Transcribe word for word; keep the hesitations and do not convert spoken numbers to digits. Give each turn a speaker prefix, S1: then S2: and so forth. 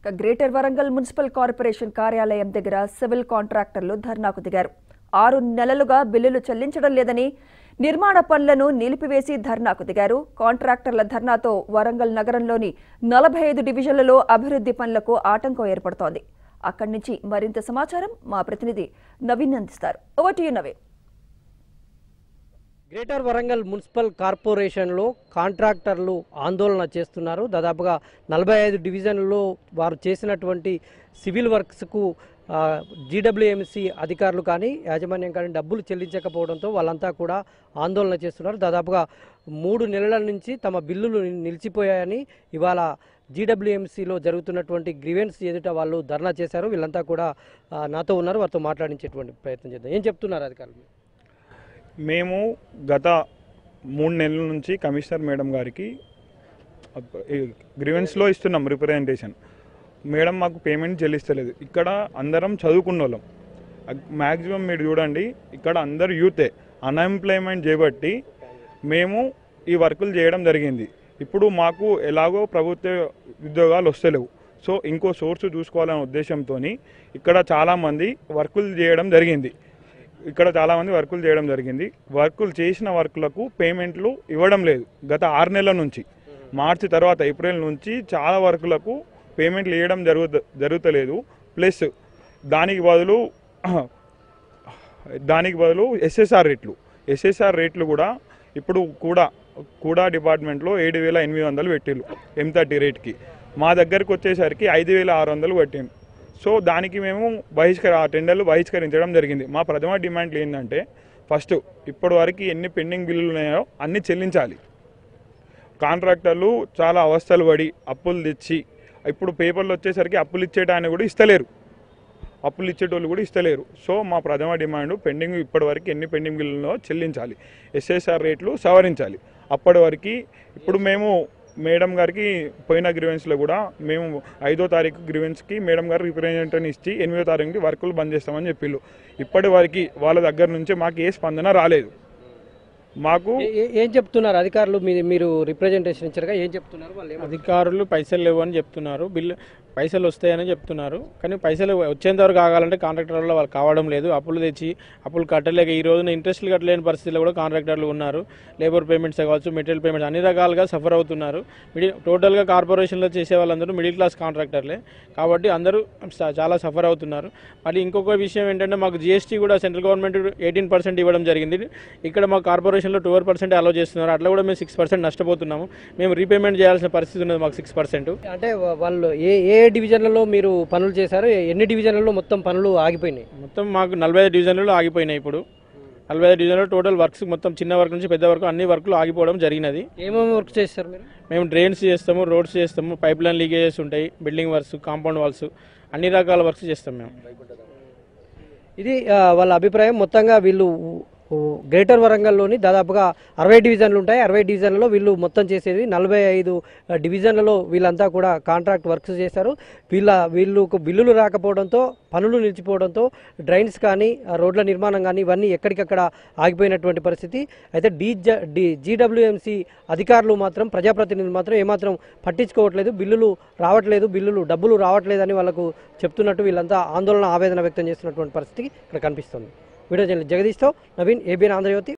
S1: Greater Warangal municipal corporation కార్యాలయం దగ్గర civil కాంట్రాక్టర్లు ధర్నాకు దిగారు. ఆరు నెలలుగా బిల్లులు చెల్లించడం లేదని నిర్మాణ పనులను నిలిపివేసి ధర్నాకు దిగారు. కాంట్రాక్టర్ల ధర్నాతో వరంగల్ నగరంలోని నలభై ఐదు డివిజన్లలో అభివృద్ధి పనులకు ఆటంకం ఏర్పడుతోంది. అక్కడి నుంచి మరింత సమాచారం మా ప్రతినిధి నవీన్ అందిస్తారు. Over to you Naveen.
S2: Greater Warangal municipal కార్పొరేషన్లో కాంట్రాక్టర్లు ఆందోళన చేస్తున్నారు. దాదాపుగా నలభై ఐదు డివిజన్లలో వారు చేసినటువంటి సివిల్ వర్క్స్కు జీడబ్ల్యూఎంసీ అధికారులు కానీ యాజమాన్యం కానీ డబ్బులు చెల్లించకపోవడంతో వాళ్ళంతా కూడా ఆందోళన చేస్తున్నారు. దాదాపుగా మూడు నెలల నుంచి తమ బిల్లులు నిలిచిపోయాయని ఇవాళ జీడబ్ల్యూఎంసీలో జరుగుతున్నటువంటి గ్రీవెన్స్ ఎదుట వాళ్ళు ధర్నా చేశారు. వీళ్ళంతా కూడా నాతో ఉన్నారు, వారితో మాట్లాడించేటువంటి ప్రయత్నం చేద్దాం. ఏం చెప్తున్నారు అధికారులు?
S3: మేము గత మూడు నెలల నుంచి కమిషనర్ మేడం గారికి గ్రీవెన్స్లో ఇస్తున్నాం రిప్రజెంటేషన్. మేడం మాకు పేమెంట్ చెల్లిస్తలేదు. ఇక్కడ అందరం చదువుకున్న వాళ్ళం, మ్యాక్సిమం మీరు చూడండి ఇక్కడ అందరు యూతే అన్ఎంప్లాయ్మెంట్ చేయబట్టి మేము ఈ వర్కులు చేయడం జరిగింది. ఇప్పుడు మాకు ఎలాగో ప్రభుత్వ ఉద్యోగాలు వస్తలేవు, సో ఇంకో సోర్సు చూసుకోవాలనే ఉద్దేశంతో ఇక్కడ చాలామంది వర్కులు చేయడం జరిగింది ఇక్కడ చాలామంది వర్కులు చేయడం జరిగింది వర్కులు చేసిన వర్కులకు పేమెంట్లు ఇవ్వడం లేదు. గత ఆరు నెలల నుంచి మార్చి తర్వాత ఏప్రిల్ నుంచి చాలా వర్కులకు పేమెంట్లు ఇవ్వడం జరుగు జరుగుతలేదు ప్లస్ దానికి బదులు దానికి బదులు ఎస్ఎస్ఆర్ రేట్లు ఎస్ఎస్ఆర్ రేట్లు కూడా ఇప్పుడు కూడా కూడా డిపార్ట్మెంట్లో ఏడు వేల ఎనిమిది వందలు పెట్టిళ్ళు ఎం థర్టీ రేట్కి. మా దగ్గరకు వచ్చేసరికి ఐదు వేల ఆరు వందలు పెట్టిండు. సో దానికి మేము బహిష్కర ఆ టెండర్లు బహిష్కరించడం జరిగింది. మా ప్రథమ డిమాండ్లు ఏంటంటే ఫస్ట్ ఇప్పటి వరకు ఎన్ని పెండింగ్ బిల్లులు ఉన్నాయో అన్నీ చెల్లించాలి. కాంట్రాక్టర్లు చాలా అవస్థలు పడి అప్పులు తెచ్చి ఇప్పుడు పేపర్లు వచ్చేసరికి అప్పులు ఇచ్చేటాన్ని కూడా ఇస్తలేరు అప్పులు ఇచ్చేటోళ్ళు కూడా ఇస్తలేరు. సో మా ప్రథమ డిమాండ్ పెండింగ్ ఇప్పటి వరకు ఎన్ని పెండింగ్ బిల్లులో చెల్లించాలి, ఎస్ఎస్ఆర్ రేట్లు సవరించాలి. అప్పటి వరకు ఇప్పుడు మేము మేడం గారికి పోయిన గ్రీవెన్స్లో కూడా మేము ఐదో తారీఖు గ్రీవెన్స్కి మేడం గారు రిప్రజెంటేషన్ ఇచ్చి ఎనిమిదో తారీఖుకి వర్కులు బంద్ చేస్తామని చెప్పిళ్ళు. ఇప్పటి వరకు వాళ్ళ దగ్గర నుంచి మాకు ఏ స్పందన రాలేదు. మాకు
S2: ఏం చెప్తున్నారు అధికారులు? మీరు రిప్రజెంటేషన్ ఇచ్చారుగా, ఏం చెప్తున్నారు వాళ్ళు?
S4: అధికారులు పైసలు లేవు అని చెప్తున్నారు, బిల్లు పైసలు వస్తాయని చెప్తున్నారు. కానీ పైసలు వచ్చేంత వరకు కావాలంటే కాంట్రాక్టర్లు వాళ్ళు కావడం లేదు. అప్పులు తెచ్చి అప్పులు కట్టలేక ఈ రోజున ఇంట్రెస్ట్లు కట్టలేని పరిస్థితిలో కూడా కాంట్రాక్టర్లు ఉన్నారు. లేబర్ పేమెంట్స్ కావచ్చు, మెటీరియల్ పేమెంట్స్ అన్ని రకాలుగా సఫర్ అవుతున్నారు. మిడిల్ టోటల్గా కార్పొరేషన్లో చేసే వాళ్ళందరూ మిడిల్ క్లాస్ కాంట్రాక్టర్లే కాబట్టి అందరూ చాలా సఫర్ అవుతున్నారు. మళ్ళీ ఇంకొక విషయం ఏంటంటే మాకు జిఎస్టీ కూడా సెంట్రల్ గవర్నమెంట్ ఎయిటీన్ పర్సెంట్ ఇవ్వడం జరిగింది. ఇక్కడ మా కార్పొరేషన్లో ట్వెల్వ్ పర్సెంట్ అలో చేస్తున్నారు. అట్లా కూడా మేము సిక్స్ పర్సెంట్ నష్టపోతున్నాము. మేము రీపేమెంట్ చేయాల్సిన పరిస్థితి ఉన్నది మాకు సిక్స్ పర్సెంట్.
S2: అంటే వాళ్ళు ఏ ఏ డివిజన్లలో మీరు పనులు చేశారు? ఎన్ని డివిజన్లలో మొత్తం పనులు ఆగిపోయినాయి?
S4: మొత్తం మాకు నలభై ఐదు డివిజన్లలో ఆగిపోయినాయి. ఇప్పుడు నలభై ఐదు డివిజన్లో టోటల్ వర్క్స్ మొత్తం చిన్న వర్క్ నుంచి పెద్ద వరకు అన్ని వర్క్లు ఆగిపోవడం జరిగినది.
S2: ఏమేమి వర్క్ చేస్తారు మీరు?
S4: మేము డ్రైన్స్ చేస్తాము, రోడ్స్ చేస్తాము, పైప్ లైన్ లీకేజెస్ ఉంటాయి, బిల్డింగ్ వర్క్స్, కాంపౌండ్ వాల్స్, అన్ని రకాల వర్క్స్ చేస్తాం మేము.
S2: ఇది వాళ్ళ అభిప్రాయం. మొత్తంగా వీళ్ళు గ్రేటర్ వరంగల్లోని దాదాపుగా అరవై డివిజన్లు ఉంటాయి. అరవై డివిజన్లలో వీళ్ళు మొత్తం చేసేది నలభై ఐదు డివిజన్లలో వీళ్ళంతా కూడా కాంట్రాక్ట్ వర్క్స్ చేశారు. వీళ్ళ వీళ్ళకు బిల్లులు రాకపోవడంతో, పనులు నిలిచిపోవడంతో డ్రైన్స్ కానీ రోడ్ల నిర్మాణం కానీ ఇవన్నీ ఎక్కడికక్కడ ఆగిపోయినటువంటి పరిస్థితి. అయితే డీ డి జీడబ్ల్యూఎంసీ అధికారులు మాత్రం, ప్రజాప్రతినిధులు మాత్రం ఏమాత్రం పట్టించుకోవట్లేదు. బిల్లులు రావట్లేదు, బిల్లులు డబ్బులు రావట్లేదని వాళ్ళకు చెప్తున్నట్టు వీళ్ళంతా ఆందోళన, ఆవేదన వ్యక్తం చేస్తున్నటువంటి పరిస్థితి ఇక్కడ కనిపిస్తుంది. వీడియో జర్నలిస్ట్ జగదీష్తో నవీన్, ఏబిఎన్ ఆంధ్రజ్యోతి.